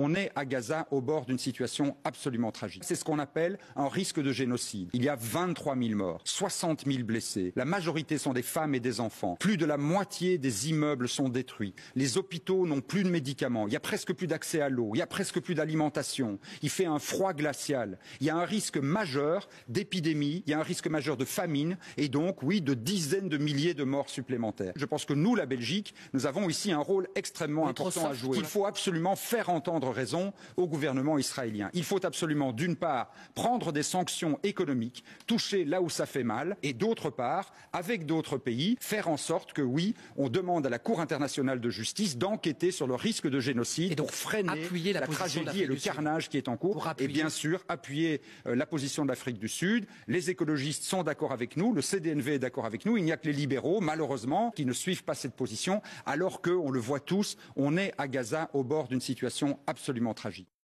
On est à Gaza au bord d'une situation absolument tragique. C'est ce qu'on appelle un risque de génocide. Il y a 23 000 morts, 60 000 blessés. La majorité sont des femmes et des enfants. Plus de la moitié des immeubles sont détruits. Les hôpitaux n'ont plus de médicaments. Il y a presque plus d'accès à l'eau. Il y a presque plus d'alimentation. Il fait un froid glacial. Il y a un risque majeur d'épidémie. Il y a un risque majeur de famine et donc, oui, de dizaines de milliers de morts supplémentaires. Je pense que nous, la Belgique, nous avons ici un rôle extrêmement important à jouer. Il faut absolument faire entendre raison au gouvernement israélien. Il faut absolument, d'une part, prendre des sanctions économiques, toucher là où ça fait mal, et d'autre part, avec d'autres pays, faire en sorte que, oui, on demande à la Cour internationale de justice d'enquêter sur le risque de génocide pour freiner la tragédie et le carnage qui est en cours. Et bien sûr, appuyer la position de l'Afrique du Sud. Les écologistes sont d'accord avec nous, le CDNV est d'accord avec nous. Il n'y a que les libéraux, malheureusement, qui ne suivent pas cette position, alors que, on le voit tous, on est à Gaza au bord d'une situation absolument tragique.